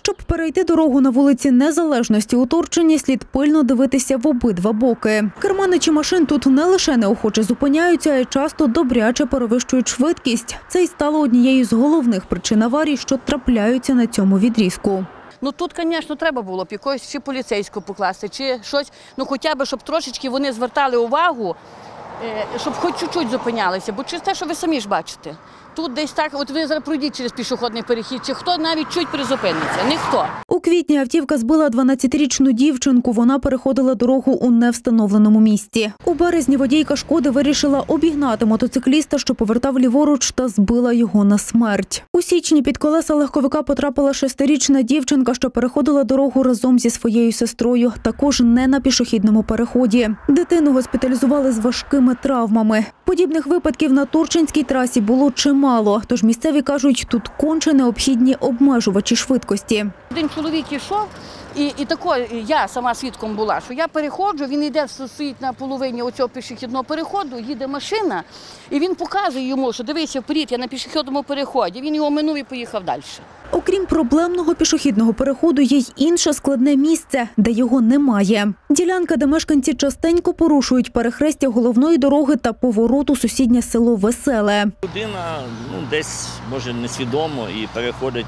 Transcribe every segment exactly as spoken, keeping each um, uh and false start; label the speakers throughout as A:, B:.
A: Щоб перейти дорогу на вулиці Незалежності у Турчині, слід пильно дивитися в обидва боки. Керманичі машин тут не лише неохоче зупиняються, а й часто добряче перевищують швидкість. Це й стало однією з головних причин аварій, що трапляються на цьому відрізку.
B: Ну тут, звісно, треба було б якогось чи поліцейського покласти, чи щось, ну хоча б, щоб трошечки вони звертали увагу, щоб хоч чуть-чуть зупинялися, бо через те, що ви самі ж бачите. Тут десь так, от ви зараз пройдіть через пішохідний перехід, чи хто навіть чуть призупиниться, ніхто.
A: У квітні автівка збила дванадцятирічну дівчинку, вона переходила дорогу у невстановленому місці. У березні водійка «Шкоди» вирішила обігнати мотоцикліста, що повертав ліворуч, та збила його на смерть. У січні під колеса легковика потрапила шестирічна дівчинка, що переходила дорогу разом зі своєю сестрою, також не на пішохідному переході. Дитину госпіталізували з важкими травмами. Подібних випадків на Турчинській трасі було чимало, тож місцеві кажуть, тут конче необхідні обмежувачі швидкості.
B: Один чоловік йшов, і, і тако, я сама свідком була, що я переходжу, він йде, стоїть на половині оцього пішохідного переходу, їде машина, і він показує йому, що дивися вперед, я на пішохідному переході. Він його минув і поїхав далі.
A: Окрім проблемного пішохідного переходу, є й інше складне місце, де його немає. Ділянка, де мешканці частенько порушують перехрестя головної дороги та поворот у сусіднє село Веселе.
C: Людина ну, десь, може, несвідомо і переходить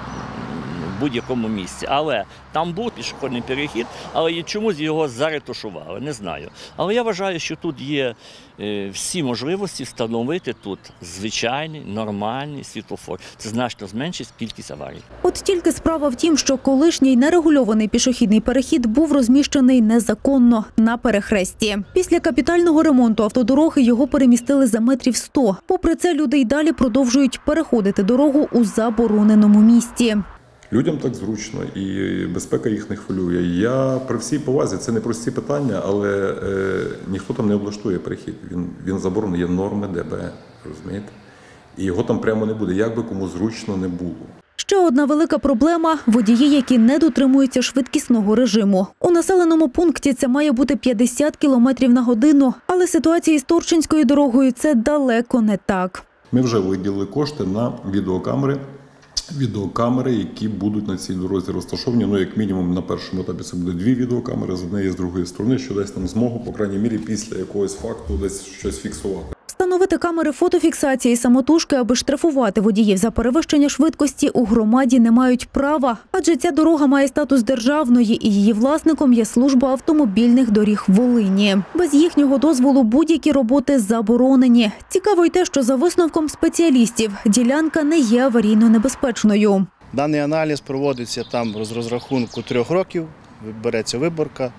C: в будь-якому місці. Але там був пішохідний перехід, але чомусь його заретушували, не знаю. Але я вважаю, що тут є всі можливості встановити тут звичайний, нормальний світлофор. Це значно зменшить кількість аварій.
A: От тільки справа в тім, що колишній нерегульований пішохідний перехід був розміщений незаконно на перехресті. Після капітального ремонту автодороги його перемістили за метрів сто. Попри це, люди й далі продовжують переходити дорогу у забороненому місці.
D: Людям так зручно і безпека їх не хвилює. Я при всій повазі, це не прості питання, але е, ніхто там не облаштує перехід. Він, він заборонений, є норми ДБ, розумієте? І його там прямо не буде, як би кому зручно не було.
A: Ще одна велика проблема – водії, які не дотримуються швидкісного режиму. У населеному пункті це має бути п'ятдесят кілометрів на годину, але ситуація з Турчинською дорогою – це далеко не так.
D: Ми вже виділили кошти на відеокамери. Відеокамери, які будуть на цій дорозі розташовані, ну, як мінімум, на першому етапі це буде дві відеокамери з однієї і з другої сторони, що дасть нам змогу, по крайній мірі, після якогось факту десь щось фіксувати.
A: Встановити камери фотофіксації самотужки, аби штрафувати водіїв за перевищення швидкості, у громаді не мають права, адже ця дорога має статус державної і її власником є служба автомобільних доріг Волині. Без їхнього дозволу будь-які роботи заборонені. Цікаво й те, що за висновком спеціалістів ділянка не є аварійно небезпечною.
E: Даний аналіз проводиться там з розрахунку трьох років, береться виборка.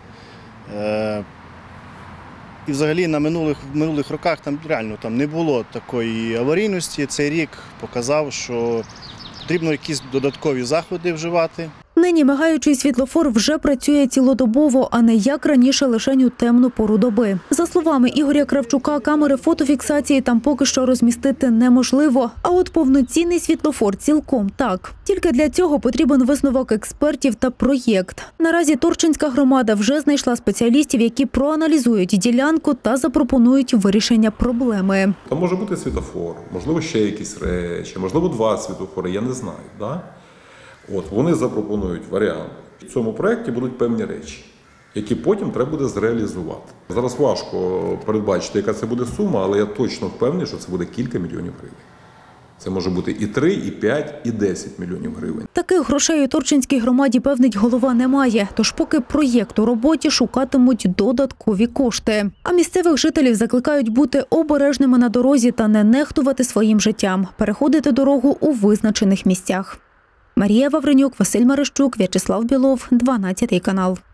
E: І взагалі на минулих, минулих роках там реально там не було такої аварійності. Цей рік показав, що потрібно якісь додаткові заходи вживати.
A: Нині мигаючий світлофор вже працює цілодобово, а не як раніше лише у темну пору доби. За словами Ігоря Кравчука, камери фотофіксації там поки що розмістити неможливо, а от повноцінний світлофор цілком так. Тільки для цього потрібен висновок експертів та проєкт. Наразі Турчинська громада вже знайшла спеціалістів, які проаналізують ділянку та запропонують вирішення проблеми.
D: Там може бути світлофор, можливо ще якісь речі, можливо два світлофори, я не знаю. Да? От, вони запропонують варіант. В цьому проєкті будуть певні речі, які потім треба буде зреалізувати. Зараз важко передбачити, яка це буде сума, але я точно впевнений, що це буде кілька мільйонів гривень. Це може бути і три, і п'ять, і десять мільйонів гривень.
A: Таких грошей у Турчинській громаді, певнить голова, немає. Тож поки проєкт у роботі, шукатимуть додаткові кошти. А місцевих жителів закликають бути обережними на дорозі та не нехтувати своїм життям. Переходити дорогу у визначених місцях. Марія Вавренюк, Василь Марищук, В'ячеслав Білов, дванадцятий канал.